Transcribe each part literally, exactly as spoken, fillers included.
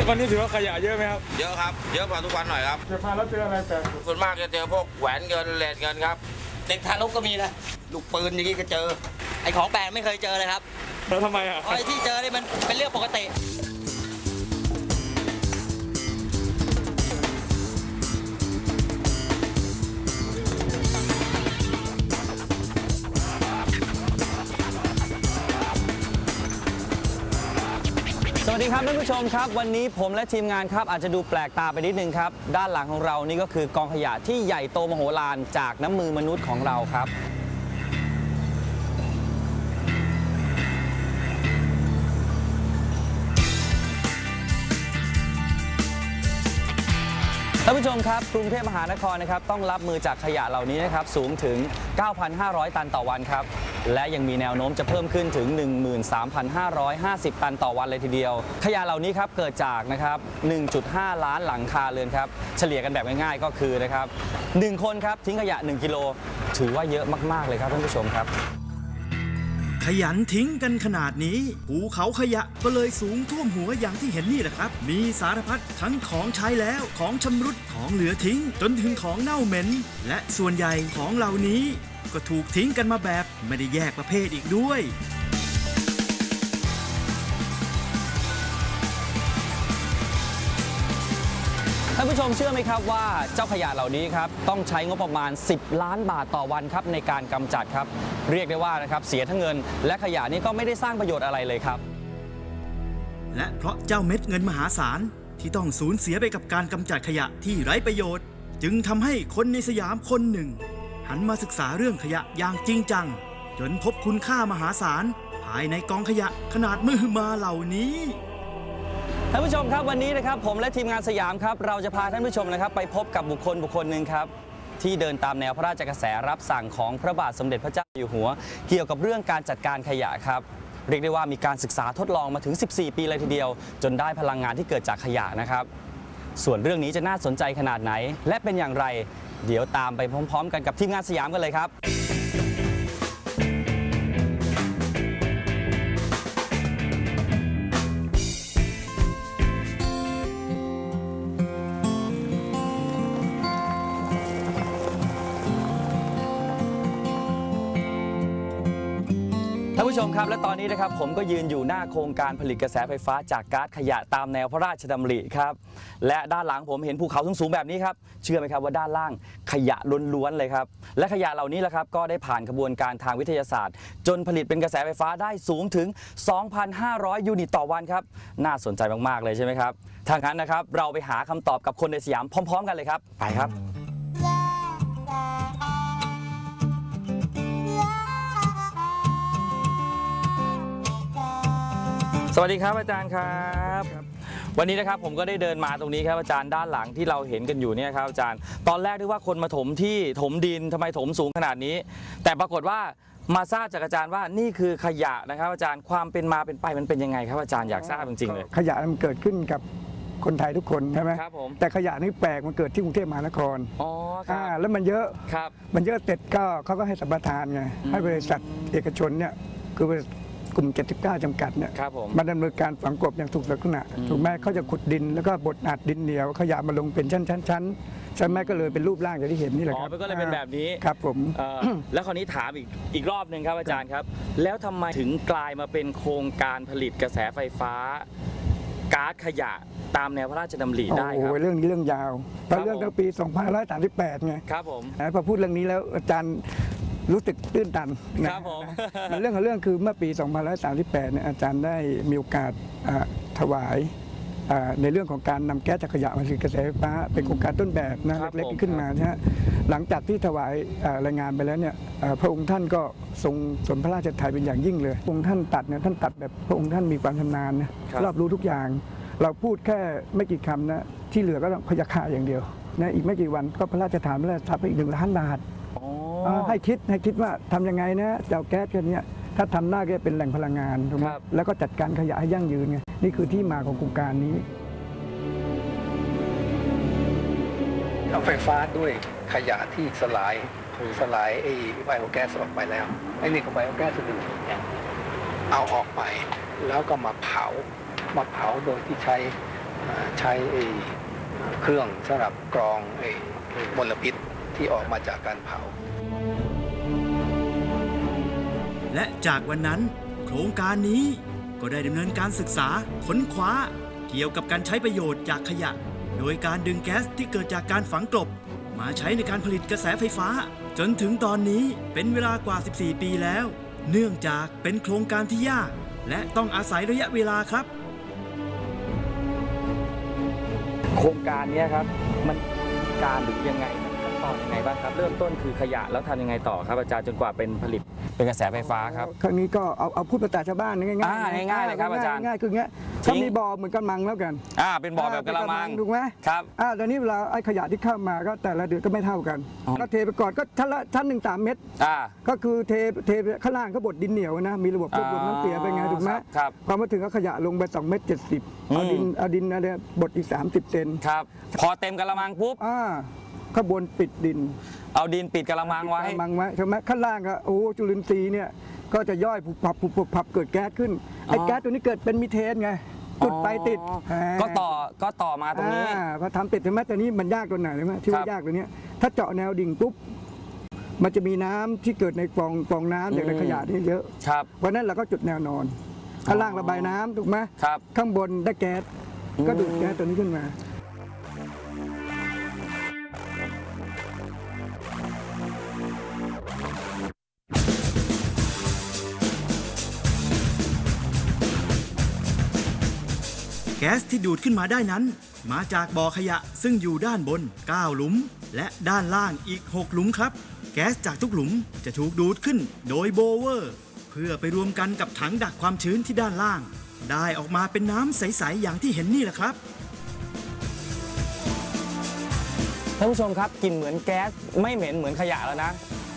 วันนี้ถือว่าขยะเยอะไหมครับเยอะครับเยอะกว่าทุกวันหน่อยครับเจอมาแล้วเจออะไรแปลกส่วนมากจะเจอพวกแหวนเงินเหรียญเงินครับเด็กทารกก็มีนะลูกปืนอย่างนี้ก็เจอไอ้ของแปลกไม่เคยเจอเลยครับแล้วทำไมอ่ะไอ้ที่เจอนี่มันเป็นเรื่องปกติสวัสดีครับท่านผู้ชมครับวันนี้ผมและทีมงานครับอาจจะดูแปลกตาไปนิดนึงครับด้านหลังของเรานี่ก็คือกองขยะที่ใหญ่โตมโหฬารจากน้ำมือมนุษย์ของเราครับท่านผู้ชมครับกรุงเทพมหานครนะครับต้องรับมือจากขยะเหล่านี้นะครับสูงถึง เก้าพันห้าร้อย ตันต่อวันครับและยังมีแนวโน้มจะเพิ่มขึ้นถึง หนึ่งหมื่นสามพันห้าร้อยห้าสิบ ตันต่อวันเลยทีเดียวขยะเหล่านี้ครับเกิดจากนะครับ หนึ่งจุดห้า ล้านหลังคาเรือนครับเฉลี่ยกันแบบง่ายๆก็คือนะครับหนึ่งคนครับทิ้งขยะหนึ่งกิโลถือว่าเยอะมากๆเลยครับท่านผู้ชมครับขยันทิ้งกันขนาดนี้ภูเขาขยะก็เลยสูงท่วมหัวอย่างที่เห็นนี่แหละครับมีสารพัดทั้งของใช้แล้วของชำรุดของเหลือทิ้งจนถึงของเน่าเหม็นและส่วนใหญ่ของเหล่านี้ก็ถูกทิ้งกันมาแบบไม่ได้แยกประเภทอีกด้วยท่านผู้ชมเชื่อไหมครับว่าเจ้าขยะเหล่านี้ครับต้องใช้งบประมาณสิบล้านบาทต่อวันครับในการกำจัดครับเรียกได้ว่านะครับเสียทั้งเงินและขยะนี้ก็ไม่ได้สร้างประโยชน์อะไรเลยครับและเพราะเจ้าเม็ดเงินมหาศาลที่ต้องสูญเสียไปกับการกำจัดขยะที่ไร้ประโยชน์จึงทำให้คนในสยามคนหนึ่งหันมาศึกษาเรื่องขยะอย่างจริงจังจนพบคุณค่ามหาศาลภายในกองขยะขนาดมหึมาเหล่านี้ท่านผู้ชมครับวันนี้นะครับผมและทีมงานสยามครับเราจะพาท่านผู้ชมนะครับไปพบกับบุคคลบุคคลหนึ่งครับที่เดินตามแนวพระราชกระแสรับสั่งของพระบาทสมเด็จพระเจ้าอยู่หัวเกี่ยวกับเรื่องการจัดการขยะครับเรียกได้ว่ามีการศึกษาทดลองมาถึงสิบสี่ปีเลยทีเดียวจนได้พลังงานที่เกิดจากขยะนะครับส่วนเรื่องนี้จะน่าสนใจขนาดไหนและเป็นอย่างไรเดี๋ยวตามไปพร้อมๆกันกับทีมงานสยามกันเลยครับท่านผู้ชมครับและตอนนี้นะครับผมก็ยืนอยู่หน้าโครงการผลิตกระแสไฟฟ้าจากก๊าซขยะตามแนวพระราชดำริครับและด้านหลังผมเห็นภูเขาสูงๆแบบนี้ครับเชื่อไหมครับว่าด้านล่างขยะล้วนๆเลยครับและขยะเหล่านี้แหละครับก็ได้ผ่านกระบวนการทางวิทยาศาสตร์จนผลิตเป็นกระแสไฟฟ้าได้สูงถึง สองพันห้าร้อย ยูนิตต่อวันครับน่าสนใจมากๆเลยใช่ไหมครับถ้างั้นนะครับเราไปหาคำตอบกับคนในสยามพร้อมๆกันเลยครับไปครับสวัสดีครับอาจารย์ครับวันนี้นะครับผมก็ได้เดินมาตรงนี้ครับอาจารย์ด้านหลังที่เราเห็นกันอยู่เนี่ยครับอาจารย์ตอนแรกนึกว่าคนมาถมที่ถมดินทำไมถมสูงขนาดนี้แต่ปรากฏว่ามาทราบจากอาจารย์ว่านี่คือขยะนะครับอาจารย์ความเป็นมาเป็นไปมันเป็นยังไงครับอาจารย์อยากทราบจริงๆเลยขยะมันเกิดขึ้นกับคนไทยทุกคนใช่ไหมครับผมแต่ขยะนี่แปลกมันเกิดที่กรุงเทพมหานครอ๋อครับแล้วมันเยอะครับมันเยอะเสร็จก็เขาก็ให้สัมปทานไงให้บริษัทเอกชนเนี่ยคือกลุ่มเจ็ดสิบเก้าจำกัดเนี่ยมาดำเนินการฝังกลบอย่างถูกลักษณะถูกไหมเขาจะขุดดินแล้วก็บดอัดดินเหนียวขยะมาลงเป็นชั้นๆๆใช่ไหมก็เลยเป็นรูปร่างอย่างที่เห็นนี่แหละครับอ๋อก็เลยเป็นแบบนี้ครับผมแล้วคราวนี้ถามอีกอีกรอบหนึ่งครับอาจารย์ครับแล้วทำไมถึงกลายมาเป็นโครงการผลิตกระแสไฟฟ้าก๊าซขยะตามแนวพระราชดำริได้ครับโอ้เรื่องนี้เรื่องยาวเพราะเรื่องตั้งปีสองพันห้าร้อยสามสิบแปดไงครับผมพอพูดเรื่องนี้แล้วอาจารย์รู้สึกตื้นตันครับผมเรื่องของเรื่องคือเมื่อปีสองพันห้าร้อยสามสิบแปดเนี่ยอาจารย์ได้มีโอกาสถวายในเรื่องของการนำแก๊สจากขยะมาผลิตกระแสไฟฟ้าเป็นโครงการต้นแบบนะเล็กๆขึ้นมานะฮะหลังจากที่ถวายรายงานไปแล้วเนี่ยพระองค์ท่านก็ทรงสนพระราชทัยเป็นอย่างยิ่งเลยพระองค์ท่านตัดเนี่ยท่านตัดแบบพระองค์ท่านมีความชำนาญนะรอบรู้ทุกอย่างเราพูดแค่ไม่กี่คำนะที่เหลือก็ต้องพยาคาอย่างเดียวนะอีกไม่กี่วันก็พระราชทานพระราชทรัพย์ไปอีกหนึ่งล้านบาทให้คิดให้คิดว่าทำยังไงนะเจ้าแก๊สกันเนี่ยถ้าทำได้ก็เป็นแหล่งพลังงานถูกไหมแล้วก็จัดการขยะให้ยั่งยืนไงนี่คือที่มาของโครงการนี้เอาไฟฟ้าด้วยขยะที่สลายสลายไอ้ไบโอแก๊สออกไปแล้วไอ้นี่ก็ไบโอแก๊สอื่นเอาออกไปแล้วก็มาเผามาเผาโดยที่ใช้ใช้เครื่องสำหรับกรองมลพิษที่ออกมาจากการเผาและจากวันนั้นโครงการนี้ก็ได้ดำเนินการศึกษาค้นคว้าเกี่ยวกับการใช้ประโยชน์จากขยะโดยการดึงแก๊สที่เกิดจากการฝังกลบมาใช้ในการผลิตกระแสไฟฟ้าจนถึงตอนนี้เป็นเวลากว่าสิบสี่ปีแล้วเนื่องจากเป็นโครงการที่ยากและต้องอาศัยระยะเวลาครับโครงการนี้ครับมันการหรือยังไงขั้นตอนยังไงบ้างครับเริ่มต้นคือขยะแล้วทำยังไงต่อครับอาจารย์จนกว่าเป็นผลิตเป็นกระแสไฟฟ้าครับครั้งนี้ก็เอาเอาพูดภาษาชาวบ้านง่ายๆง่ายๆเลยครับอาจารย์ง่ายๆคือเงี้ยถ้ามีบ่อเหมือนกระมังแล้วกันอ่าเป็นบ่อแบบกระมังถูกไหมครับอ่าตอนนี้เวลาไอ้ขยะที่เข้ามาก็แต่ละเดือนก็ไม่เท่ากันก็เทไปก่อนก็ชั้นละชั้นหนึ่งสามเมตรอ่าก็คือเทเทข้างล่างก็บดดินเหนียวนะมีระบบรวบรวมน้ำเสียไปไงถูกไหมครับพอมาถึงก็ขยะลงไปสองเมตรเจ็ดสิบเอาดินเอาดินอะไรบดอีกสามสิบเซนครับพอเต็มกระมังปุ๊บอ่าข้างบนปิดดินเอาดินปิดกระมังไว้กระมังไว้ใช่ไหมข้างล่างก็โอ้จุลินทรีย์เนี่ยก็จะย่อยผุบผับผุบผับเกิดแก๊สขึ้นไอ้แก๊สตัวนี้เกิดเป็นมีเทนไงจุดไฟติดก็ต่อก็ต่อมาตรงนี้พอทำติดใช่ไหมแต่นี้มันยากตัวไหนรู้ไหมที่ว่ายากตัวนี้ถ้าเจาะแนวดิ่งปุ๊บมันจะมีน้ำที่เกิดในฟองฟองน้ำจากในขยะนี่เยอะเพราะนั้นเราก็จุดแนวนอนข้างล่างระบายน้ำถูกไหมข้างบนได้แก๊สก็ดูดแก๊สตัวนี้ขึ้นมาแก๊สที่ดูดขึ้นมาได้นั้นมาจากบ่อขยะซึ่งอยู่ด้านบนเก้าหลุมและด้านล่างอีกหกหลุมครับแก๊สจากทุกหลุมจะถูกดูดขึ้นโดยโบเวอร์เพื่อไปรวมกันกับถังดักความชื้นที่ด้านล่างได้ออกมาเป็นน้ำใสๆอย่างที่เห็นนี่แหละครับท่านผู้ชมครับกลิ่นเหมือนแก๊สไม่เหม็นเหมือนขยะแล้วนะ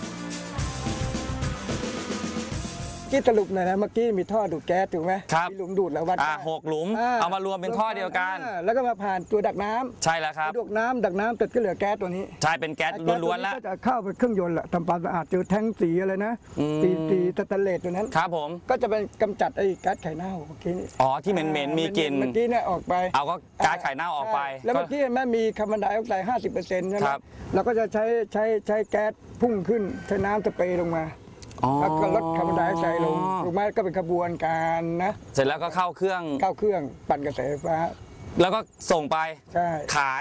ที่สรุปหน่อยนะเมื่อกี้มีท่อดูดแก๊สถูกไหมครับมีหลุมดูดแล้ววัดอ่าหกหลุมเอามารวมเป็นท่อเดียวกันแล้วก็มาผ่านตัวดักน้ำใช่แล้วครับดักน้ำดักน้ำเสร็จก็เหลือแก๊สตัวนี้ใช่เป็นแก๊สล้วนๆแล้วก็จะเข้าไปเครื่องยนต์แหละทำความสะอาดเจอแท้งสีอะไรนะสีสีสแตนเลสตัวนั้นครับผมก็จะเป็นกำจัดไอ้ก๊าซไข่เน่าเมื่อกี้นี้อ๋อที่เหม็นๆมีกลิ่นเมื่อกี้เนี่ยออกไปเอาก็ก๊าซไข่เน่าออกไปแล้วเมื่อกี้แม่มีคาร์บอนไดออกไซด์ห้าสิบเปอร์เซ็นต์ใช่ไหมเราก็จะใช้ใช้ใช้แก๊สพุ่งขึ้นใช้น้ำสเปรย์ลงมาแล้วก็ลดคาร์บอนไดออกไซด์ลงถูกไหมก็เป็นกระบวนการนะเสร็จแล้วก็เข้าเครื่องเข้าเครื่องปั่นกระแสไฟฟ้าแล้วก็ส่งไปขาย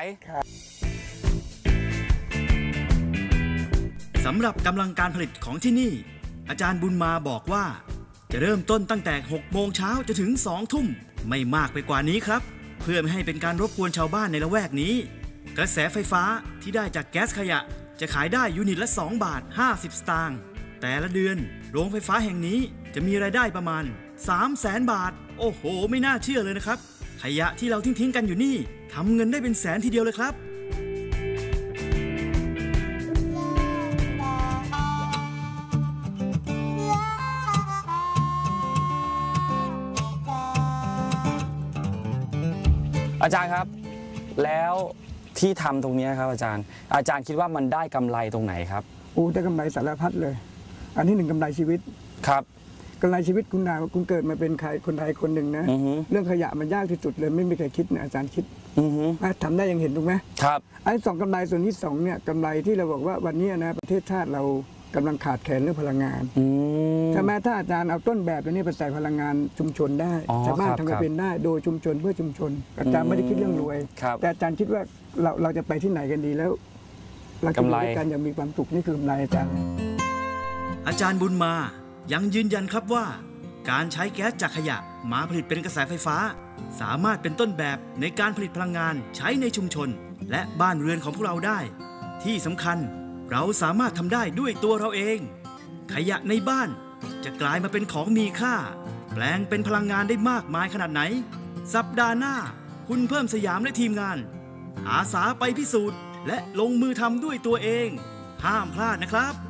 สำหรับกำลังการผลิตของที่นี่อาจารย์บุญมาบอกว่าจะเริ่มต้นตั้งแต่หกโมงเช้าจะถึงสองทุ่มไม่มากไปกว่านี้ครับเพื่อไม่ให้เป็นการรบกวนชาวบ้านในละแวกนี้กระแสไฟฟ้าที่ได้จากแก๊สขยะจะขายได้ยูนิตละสองบาทห้าสิบสตางค์แต่ละเดือนโรงไฟฟ้าแห่งนี้จะมีรายได้ประมาณสามแสนบาทโอ้โหไม่น่าเชื่อเลยนะครับขยะที่เราทิ้งๆกันอยู่นี่ทำเงินได้เป็นแสนทีเดียวเลยครับอาจารย์ครับแล้วที่ทำตรงนี้ครับอาจารย์อาจารย์คิดว่ามันได้กำไรตรงไหนครับอู้ได้กำไรสารพัดเลยอันที่หนึ่งกำไรชีวิตครับกำไรชีวิตคุณนาคุณเกิดมาเป็นใครคนไทยคนหนึ่งนะเรื่องขยะมันยากที่สุดเลยไม่มีใครคิดนะอาจารย์คิดทำได้ยังเห็นถูกไหมครับไอ้สองกำไรส่วนที่สองเนี่ยกำไรที่เราบอกว่าวันนี้นะประเทศชาติเรากำลังขาดแคลนเรื่องพลังงานใช่ไหมถ้าอาจารย์เอาต้นแบบตัวนี้ไปใส่พลังงานชุมชนได้ชาวบ้านทำให้เป็นได้โดยชุมชนเพื่อชุมชนอาจารย์ไม่ได้คิดเรื่องรวยแต่อาจารย์คิดว่าเราเราจะไปที่ไหนกันดีแล้วเราจะอยู่ด้วยกันอย่างมีความสุขนี่คือกำไรอาจารย์อาจารย์บุญมายังยืนยันครับว่าการใช้แก๊สจากขยะมาผลิตเป็นกระแสไฟฟ้าสามารถเป็นต้นแบบในการผลิตพลังงานใช้ในชุมชนและบ้านเรือนของพวกเราได้ที่สำคัญเราสามารถทำได้ด้วยตัวเราเองขยะในบ้านจะกลายมาเป็นของมีค่าแปลงเป็นพลังงานได้มากมายขนาดไหนสัปดาห์หน้าคุณเพิ่มสยามและทีมงานอาสาไปพิสูจน์และลงมือทำด้วยตัวเองห้ามพลาดนะครับ